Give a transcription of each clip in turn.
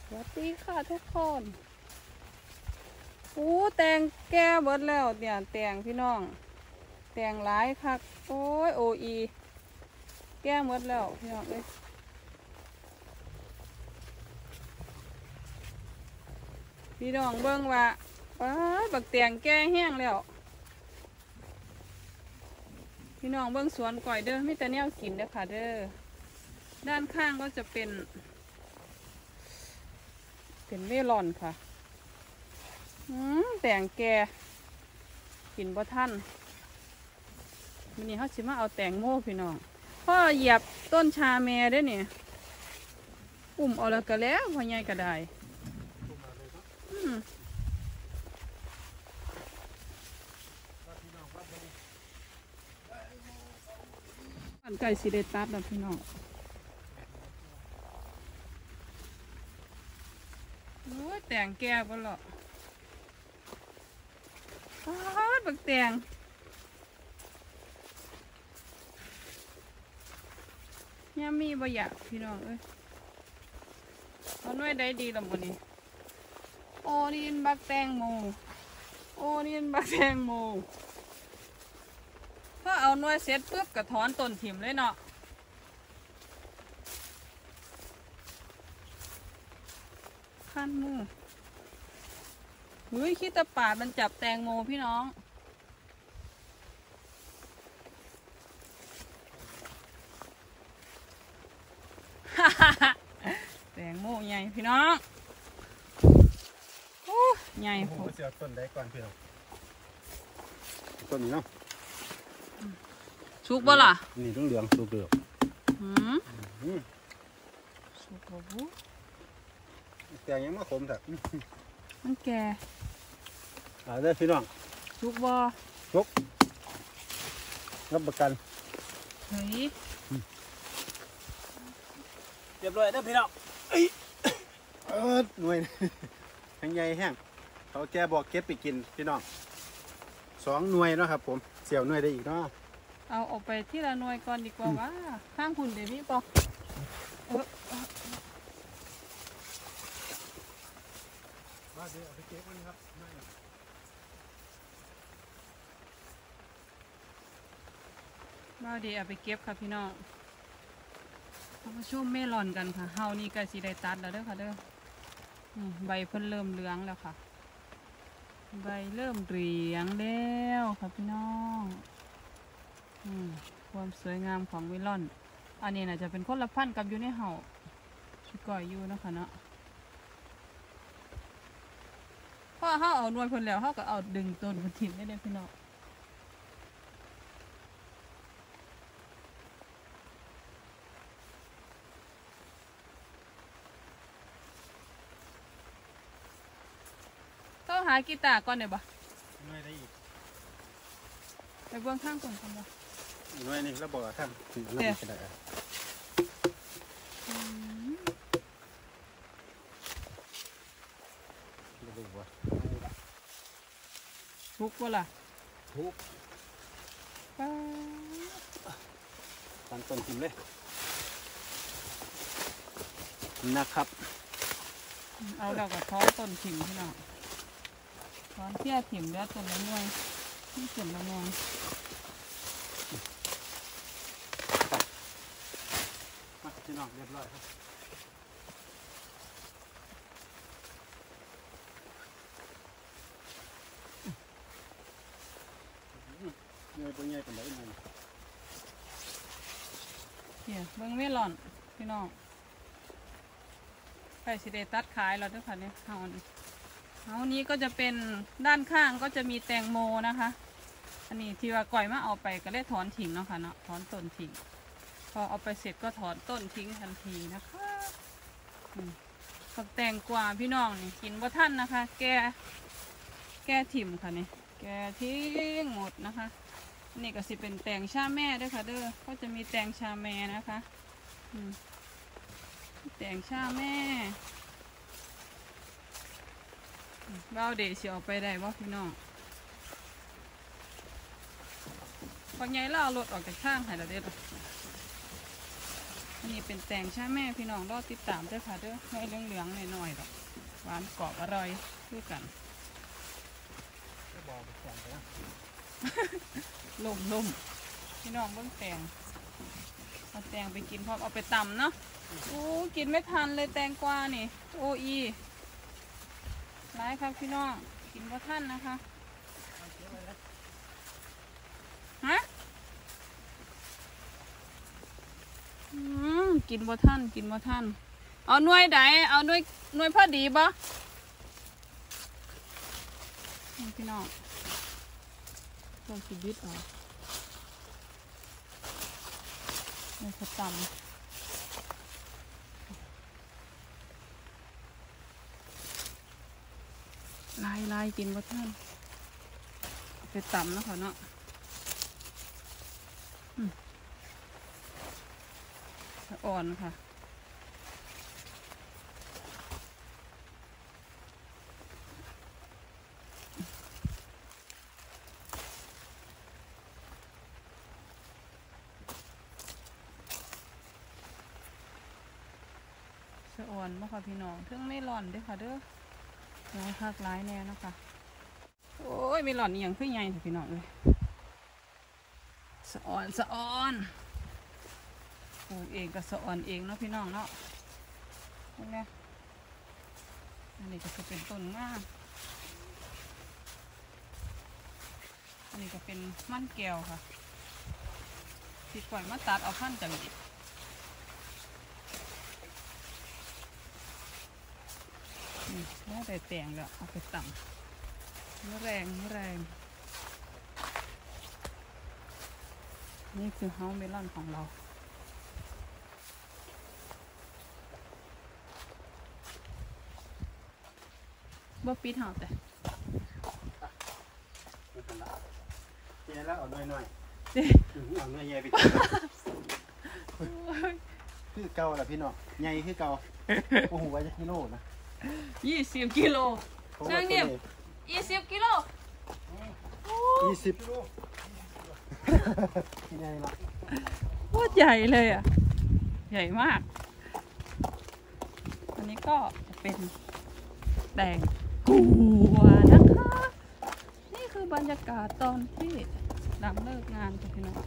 สวัสดีค่ะทุกคนโอ้แตงแก่เบิดแล้วเนี่ยแตงพี่น้องแตงหลายคักโอ้ยโออีแก่เบิดแล้วพี่น้องเอ้ยพี่น้องเบิ่งว่าว้าบักแตงแก่แห้งแล้วพี่น้องเบิ่งสวนก่อยเด้อมีแต่แนวกินเด้อค่ะเด้อด้านข้างก็จะเป็นเมลอนค่ะแตงแก่กินบ่ทันวันนี้เขาสิมาเอาแตงโมพี่น้องพ่อเหยียบต้นชาเมได้เนี่ยอุ่มเอาแล้วก็แล้วพ่อใหญ่ก็ได้อันไก่สีเดตัดนะพี่น้องโอ้ยแตงแก่บ่หรอกบักแตงย่ามีบ่อยากพี่น้องเอ้ยเอาหน่วยได้ดีละมื้อนี้โอ้นี่บักแตงโมโอ้นี่บักแตงโมพอเอาหน่วยเสร็จปุ๊บก็ถอนต้นถิ่มเลยเนาะขั้นมือเฮ้ยขี้ตะปาดมันจับแตงโมพี่น้องแตงโมใหญ่พี่น้องโอ้ใหญ่โหเสียต้นได้ก่อนพี่น้องต้นนี้เนาะสุกบ่ล่ะนี่ต้องเหลืองสุกเหลืองสุกบ่บุแต่ยังมาขมแต่มันแก่ได้พี่น้องสุกบ่สุกรับประกันเฮ้ยเรียบร้อยได้พี่น้องหน่วยแห้งใหญ่แห้งเขาแกบอกเก็บไปกินพี่น้อง2 หน่วยเนาะครับผมเสี่ยวหน่วยได้อีกเนาะเอาออกไปที่ละหน่วยก่อนดีกว่าว่าข้างคุณเดี๋ยวนี้ปอกมาเดี๋ยวเอาไปเก็บมันครับมาเดี๋ยวเอาไปเก็บค่ะพี่น้องมาชมเมลอนกันค่ะเฮานี่ก็สีได้ตัดแล้วเด้อค่ะเด้อใบเพิ่นเริ่มเหลืองแล้วค่ะใบเริ่มเหลืองแล้วค่ะพี่น้องความสวยงามของเมลอนอันนี้น่าจะเป็นคนละพันธุ์กับอยู่ในเห่าชุดก่อยอยู่นะคะเนาะพอเขาเอาหน่วยเพิ่นแล้วเขาก็เอาดึงต้นพันถิ่นได้เลยพี่น้องต้องหากีตาร์ก่อนเดี๋ยวบ่หน่วยได้อีกไปเบื้องข้างก่อนค่ะบ่หน่วยนี่แล้วบอกท่านถึงน้ำจะได้ทุกบ่ล่ะทุกตันต้นทิมเลยนะครับเอาเราก็ท้อนต้นถิ่มพี่น้องท้อนเที่ยถิ่มแล้วต้นละหน่วยนี่ต้นละหน่วยพี่น้องเรียบร้อยครับเงยตัวใหญ่เป็นไรหนึ่งเดี๋ยวเบิ้งเมลอนพี่น้องไปสิเดตัดขายเราด้วยค่ะเนี่ยเอานี้ก็จะเป็นด้านข้างก็จะมีแตงโมนะคะอันนี้ที่ว่าก่อยมาเอาไปก็เลยถอนทิ้งเนาะค่ะเนาะถอนต้นทิ้งพอเอาไปเสร็จก็ถอนต้นทิ้งทันทีนะคะฝักแตงกวาพี่น้องนี่กินบ่ท่านนะคะแก่ถิ่มค่ะนี่แก่ทิ้งหมดนะคะนี่ก็สิเป็นแตงชาแม่ด้วยค่ะเด้อก็จะมีแตงชาแม่นะคะแตงชาแม่เบาเดชเอาไปได้บ่พี่น้องพอไงเราเอารถออกจากข้างให้เราได้หรออันนี้เป็นแตงใช่แม่พี่น้องรอติดตามด้วยค่ะเด้อให้เหลืองๆหน่อยๆดอกหวานกรอบอร่อยด้วยกันล่มพี่น้องเบิ่งแตงเอาแตงไปกินพร้อมเอาไปตำเนาะโอ้กินไม่ทันเลยแตงกวานี่โออีร้ายครับพี่น้องกินบ่ทันนะคะฮะกินบ่ทันกินบ่ทันเอาหน่วยใดเอาหน่วยพอดีบ่พี่น้องตัวชีวิตออกในสตัมลายกินบ่ทันไปตำนะคะเนาะอ่อนค่ะสะอ่อนมาค่ะพี่น้องเพิ่งไม่หล่อนด้วยค่ะเด้อร้ายคักร้ายแน่นะคะโอ้ยไม่หล่อนอย่างขึ้นใหญ่ค่ะพี่น้องเลยสะอ่อนปลูกเองก็สะอ่อนเองเนาะพี่น้องเนาะนี่แหละอันนี้ก็จะเป็นต้นมากอันนี้ก็เป็นมันแก้วค่ะที่ก่อยมาตัดเอาพันธุ์จากนี้แล้วแต่แตงแล้วเอาไปตำแรงนี่คือเฮาเมลอนของเราบ่ปิดเฮาแต่เนี่ยแล้วเอาหน่อยเอาหน่อยใหญ่ไปคือเก่าแหละพี่น้องใหญ่คือเก่าโอ้โหว่าจะกิโลนะ 20 กิโลช่างเนี่ย20 กิโล 20 กิโลใหญ่ละโคตรใหญ่เลยอ่ะใหญ่มากอันนี้ก็เป็นแตงกัวนะคะนี่คือบรรยากาศตอนที่หลังเลิกงานค่ะพี่น้อง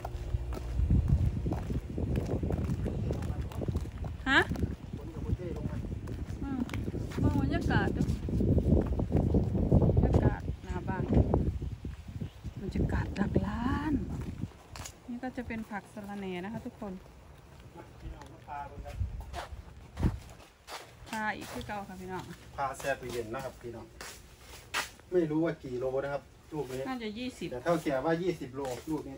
ฮะมองบรรยากาศดูบรรยากาศหน้าบ้านบรรยากาศหลักล้านนี่ก็จะเป็นผักสะระแหน่นะคะทุกคนพาอีกที่เก่าค่ะพี่น้องพาแช่ตู้เย็นนะครับพี่น้องไม่รู้ว่ากี่โลนะครับลูกนี้น่าจะ20 แต่เท่าแก่ว่า20 โลลูกนี้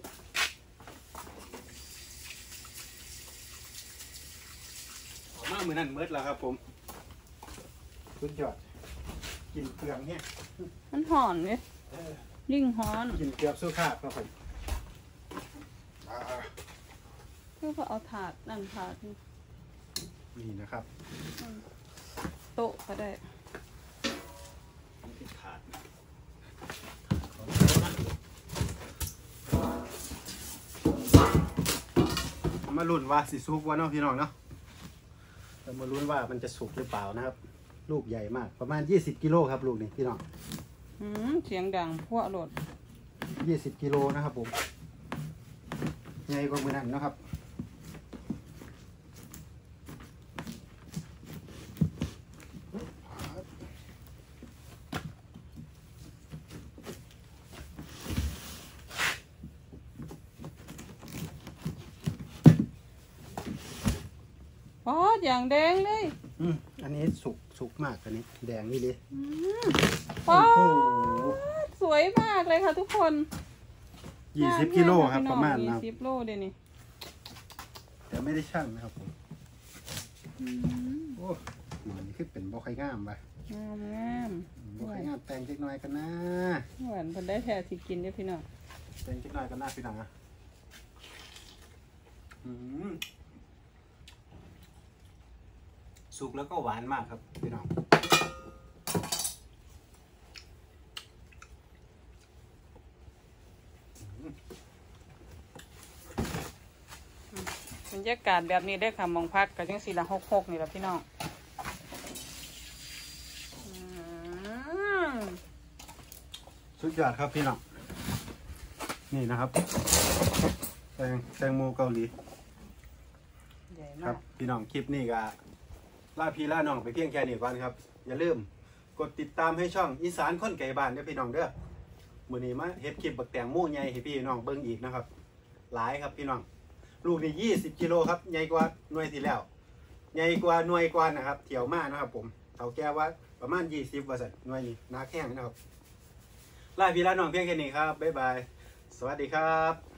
มากมือนั่นเมิดแล้วครับผมสุดยอดกินเกลือเนี่ยมันหอนเลยลิ่งฮ้อนกินเกลือสู้ขาดครับผมเพื่อเอาถาดนั่งถาดนี่นะครับโต๊ะก็ได้ถาดมาลุ้นว่าสิสุกวะเนาะพี่น้องเนาะเรามาลุ้นว่ามันจะสุกหรือเปล่านะครับลูกใหญ่มากประมาณ20 กิโลครับลูกนี้พี่น้องเสียงดังพวกโหลด 20 กิโลนะครับผมใหญ่กว่ามือนั่นนะครับอ๋ออย่างแดงเลยอันนี้สุกมากอันนี้แดงนี่เลยว้าวสวยมากเลยค่ะทุกคน 20 กิโลครับประมาณนะ 20 โลเดี๋ยวนี้แต่ไม่ได้ชั่งนะครับผมโอ้มันคือเป็นบ่อไข่งามไปงามบ่อไข่งามแต่งเล็กน้อยกันนะเหมือนคนได้แท้ที่กินเนี่ยพี่น้องแต่งเล็กน้อยกันนะพี่น้องนะสุกแล้วก็หวานมากครับพี่น้องบรรยากาศแบบนี้ได้ค่ะมองพักกับจังสีละหกนี่แหละพี่น้องสุดยอดครับพี่น้องนี่นะครับแตงโมเกาหลีใหญ่คมารักบพี่น้องคลิปนี้ก็ล่าพี่ล่าน้องไปเพียงแค่นี้ก่อนครับอย่าลืมกดติดตามให้ช่องอีสานคนไก่บ้านด้วยพี่น้องเด้อมื้อนี้มาเฮ็ดคลิปบักแตงโมใหญ่ให้พี่น้องเบิ่งอีกนะครับหลายครับพี่น้องลูกนี่20 กิโลครับใหญ่กว่าหน่วยที่แล้วใหญ่กว่าหน่วยกว่านะครับเที่ยวมานะครับผมเขาแก้ว่าประมาณ20ว่าซั่นหน่วยนี้หนักแห้งนะครับลาพี่ล่าน้องเพียงแค่นี้ครับบ๊ายบายสวัสดีครับ